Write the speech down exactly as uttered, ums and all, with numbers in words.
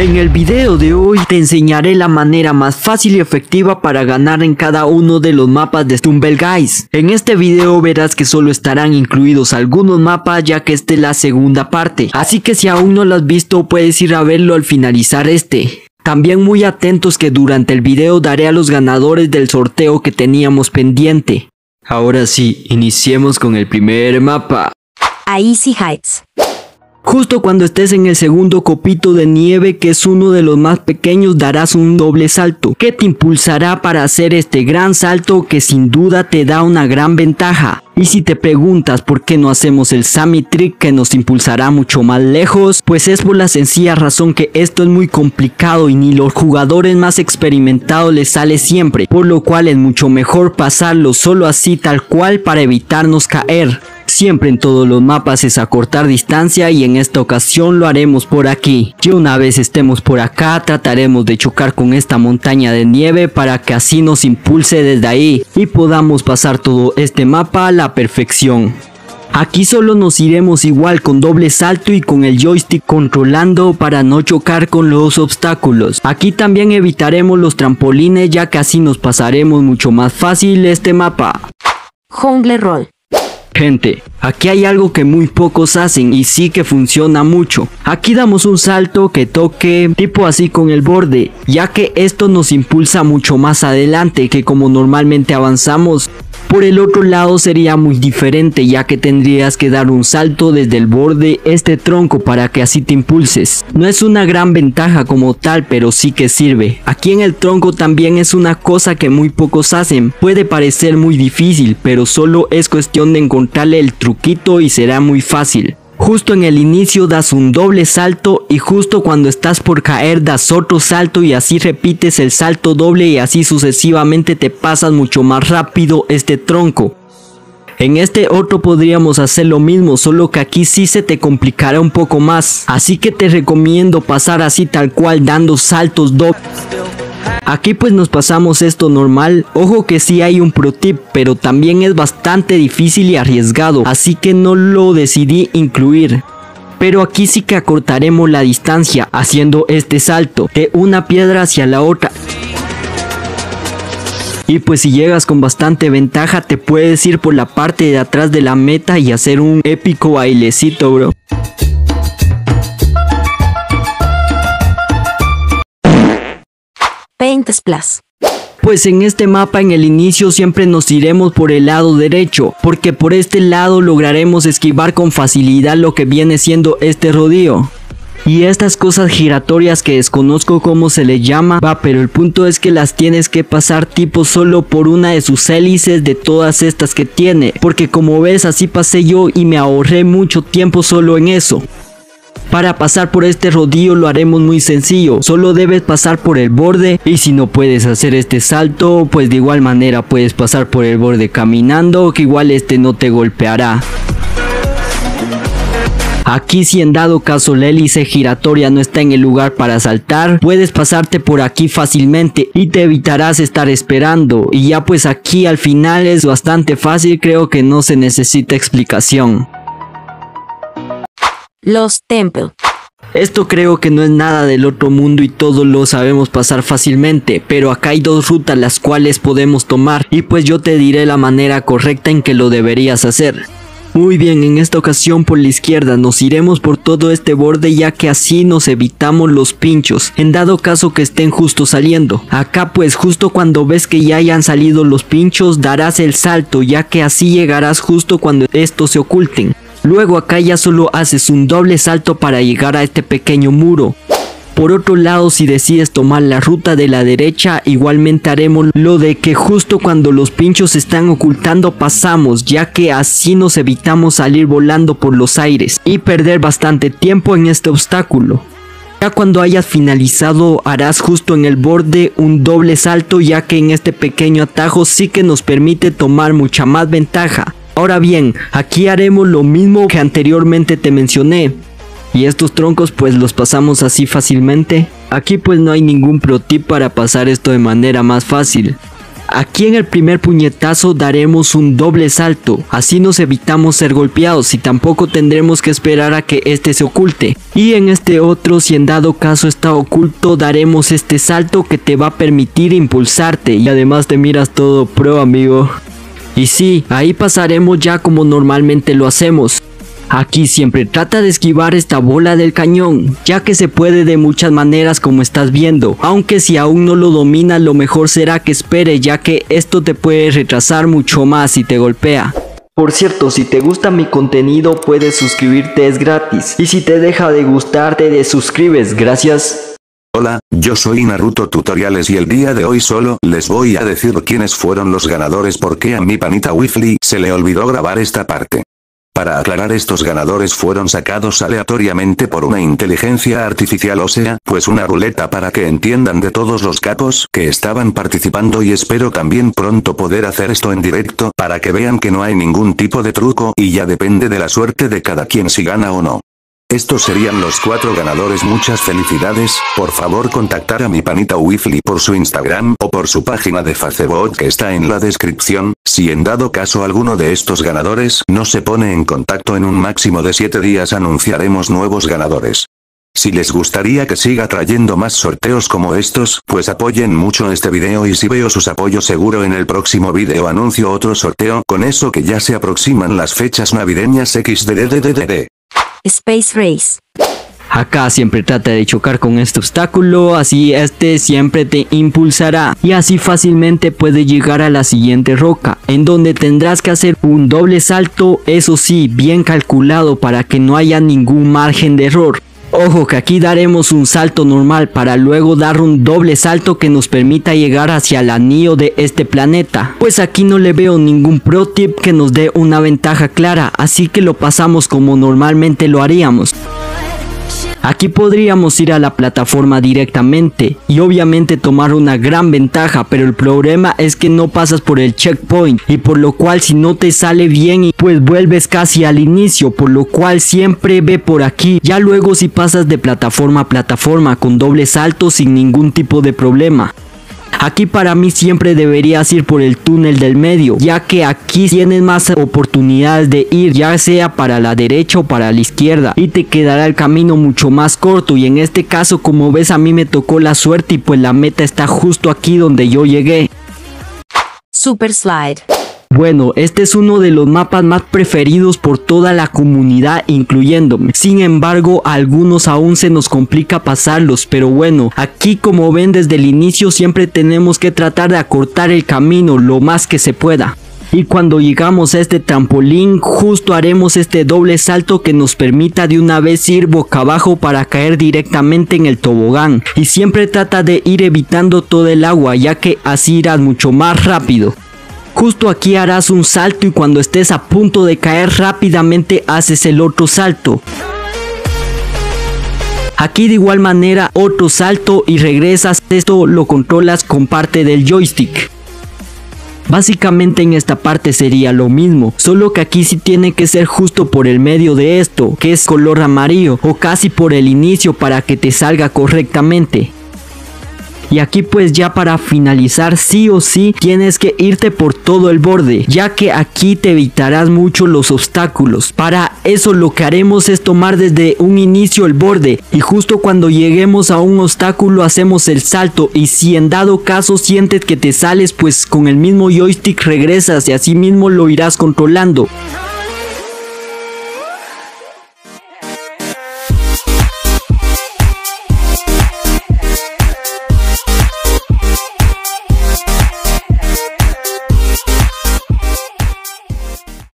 En el video de hoy te enseñaré la manera más fácil y efectiva para ganar en cada uno de los mapas de Stumble Guys. En este video verás que solo estarán incluidos algunos mapas, ya que esta es la segunda parte, así que si aún no lo has visto puedes ir a verlo al finalizar este. También muy atentos que durante el video daré a los ganadores del sorteo que teníamos pendiente. Ahora sí, iniciemos con el primer mapa. Icy Heights. Justo cuando estés en el segundo copito de nieve, que es uno de los más pequeños, darás un doble salto que te impulsará para hacer este gran salto que sin duda te da una gran ventaja. Y si te preguntas por qué no hacemos el Sammy Trick que nos impulsará mucho más lejos, pues es por la sencilla razón que esto es muy complicado y ni los jugadores más experimentados les sale siempre, por lo cual es mucho mejor pasarlo solo así tal cual para evitarnos caer. Siempre en todos los mapas es acortar distancia y en esta ocasión lo haremos por aquí. Y una vez estemos por acá trataremos de chocar con esta montaña de nieve para que así nos impulse desde ahí y podamos pasar todo este mapa a la perfección. Aquí solo nos iremos igual con doble salto y con el joystick controlando para no chocar con los obstáculos. Aquí también evitaremos los trampolines, ya que así nos pasaremos mucho más fácil este mapa. Jungle Roll. Gente, aquí hay algo que muy pocos hacen y sí que funciona mucho. Aquí damos un salto que toque tipo así con el borde, ya que esto nos impulsa mucho más adelante que como normalmente avanzamos. Por el otro lado sería muy diferente, ya que tendrías que dar un salto desde el borde este tronco para que así te impulses. No es una gran ventaja como tal, pero sí que sirve. Aquí en el tronco también es una cosa que muy pocos hacen. Puede parecer muy difícil, pero solo es cuestión de encontrarle el truquito y será muy fácil. Justo en el inicio das un doble salto y justo cuando estás por caer das otro salto y así repites el salto doble y así sucesivamente te pasas mucho más rápido este tronco. En este otro podríamos hacer lo mismo, solo que aquí sí se te complicará un poco más, así que te recomiendo pasar así tal cual dando saltos dobles. Aquí pues nos pasamos esto normal. Ojo que sí hay un pro tip, pero también es bastante difícil y arriesgado, así que no lo decidí incluir. Pero aquí sí que acortaremos la distancia haciendo este salto de una piedra hacia la otra. Y pues si llegas con bastante ventaja te puedes ir por la parte de atrás de la meta y hacer un épico bailecito, bro. Paint Splash. Pues en este mapa en el inicio siempre nos iremos por el lado derecho, porque por este lado lograremos esquivar con facilidad lo que viene siendo este rodeo. Y estas cosas giratorias que desconozco cómo se les llama, va, pero el punto es que las tienes que pasar tipo solo por una de sus hélices de todas estas que tiene, porque como ves así pasé yo y me ahorré mucho tiempo solo en eso. Para pasar por este rodillo lo haremos muy sencillo, solo debes pasar por el borde y si no puedes hacer este salto, pues de igual manera puedes pasar por el borde caminando, que igual este no te golpeará. Aquí si en dado caso la hélice giratoria no está en el lugar para saltar, puedes pasarte por aquí fácilmente y te evitarás estar esperando. Y ya pues aquí al final es bastante fácil, creo que no se necesita explicación. Los Temple. Esto creo que no es nada del otro mundo y todos lo sabemos pasar fácilmente, pero acá hay dos rutas las cuales podemos tomar y pues yo te diré la manera correcta en que lo deberías hacer. Muy bien, en esta ocasión por la izquierda nos iremos por todo este borde, ya que así nos evitamos los pinchos, en dado caso que estén justo saliendo. Acá pues justo cuando ves que ya hayan salido los pinchos darás el salto, ya que así llegarás justo cuando estos se oculten. Luego acá ya solo haces un doble salto para llegar a este pequeño muro. Por otro lado, si decides tomar la ruta de la derecha, igualmente haremos lo de que justo cuando los pinchos se están ocultando pasamos, ya que así nos evitamos salir volando por los aires y perder bastante tiempo en este obstáculo. Ya cuando hayas finalizado harás justo en el borde un doble salto, ya que en este pequeño atajo sí que nos permite tomar mucha más ventaja. Ahora bien, aquí haremos lo mismo que anteriormente te mencioné. Y estos troncos pues los pasamos así fácilmente. Aquí pues no hay ningún pro tip para pasar esto de manera más fácil. Aquí en el primer puñetazo daremos un doble salto, así nos evitamos ser golpeados y tampoco tendremos que esperar a que este se oculte. Y en este otro, si en dado caso está oculto, daremos este salto que te va a permitir impulsarte y además te miras todo pro, amigo. Y sí, ahí pasaremos ya como normalmente lo hacemos. Aquí siempre trata de esquivar esta bola del cañón, ya que se puede de muchas maneras como estás viendo, aunque si aún no lo dominas lo mejor será que espere, ya que esto te puede retrasar mucho más si te golpea. Por cierto, si te gusta mi contenido puedes suscribirte, es gratis, y si te deja de gustar te desuscribes, gracias. Hola, yo soy Naruto Tutoriales y el día de hoy solo les voy a decir quiénes fueron los ganadores porque a mi panita Wifly se le olvidó grabar esta parte. Para aclarar, estos ganadores fueron sacados aleatoriamente por una inteligencia artificial, o sea, pues una ruleta, para que entiendan de todos los capos que estaban participando, y espero también pronto poder hacer esto en directo para que vean que no hay ningún tipo de truco y ya depende de la suerte de cada quien si gana o no. Estos serían los cuatro ganadores, muchas felicidades. Por favor contactar a mi panita Wifly por su Instagram o por su página de Facebook que está en la descripción. Si en dado caso alguno de estos ganadores no se pone en contacto en un máximo de siete días anunciaremos nuevos ganadores. Si les gustaría que siga trayendo más sorteos como estos, pues apoyen mucho este video y si veo sus apoyos seguro en el próximo video anuncio otro sorteo, con eso que ya se aproximan las fechas navideñas equis de de de de de. Space Race. Acá siempre trata de chocar con este obstáculo, así este siempre te impulsará y así fácilmente puedes llegar a la siguiente roca, en donde tendrás que hacer un doble salto, eso sí, bien calculado para que no haya ningún margen de error. Ojo que aquí daremos un salto normal para luego dar un doble salto que nos permita llegar hacia el anillo de este planeta. Pues aquí no le veo ningún pro tip que nos dé una ventaja clara, así que lo pasamos como normalmente lo haríamos. Aquí podríamos ir a la plataforma directamente y obviamente tomar una gran ventaja, pero el problema es que no pasas por el checkpoint y por lo cual si no te sale bien y pues vuelves casi al inicio, por lo cual siempre ve por aquí. Ya luego si pasas de plataforma a plataforma con doble salto sin ningún tipo de problema. Aquí para mí siempre deberías ir por el túnel del medio, ya que aquí tienes más oportunidades de ir, ya sea para la derecha o para la izquierda, y te quedará el camino mucho más corto. Y en este caso, como ves, a mí me tocó la suerte y pues la meta está justo aquí donde yo llegué. Super Slide. Bueno, este es uno de los mapas más preferidos por toda la comunidad, incluyéndome. Sin embargo, a algunos aún se nos complica pasarlos, pero bueno, aquí como ven desde el inicio siempre tenemos que tratar de acortar el camino lo más que se pueda. Y cuando llegamos a este trampolín, justo haremos este doble salto que nos permita de una vez ir boca abajo para caer directamente en el tobogán. Y siempre trata de ir evitando todo el agua, ya que así irás mucho más rápido. Justo aquí harás un salto y cuando estés a punto de caer rápidamente haces el otro salto. Aquí de igual manera otro salto y regresas, esto lo controlas con parte del joystick. Básicamente en esta parte sería lo mismo, solo que aquí sí tiene que ser justo por el medio de esto, que es color amarillo, o casi por el inicio para que te salga correctamente. Y aquí pues ya para finalizar sí o sí tienes que irte por todo el borde, ya que aquí te evitarás mucho los obstáculos. Para eso lo que haremos es tomar desde un inicio el borde y justo cuando lleguemos a un obstáculo hacemos el salto, y si en dado caso sientes que te sales pues con el mismo joystick regresas y así mismo lo irás controlando.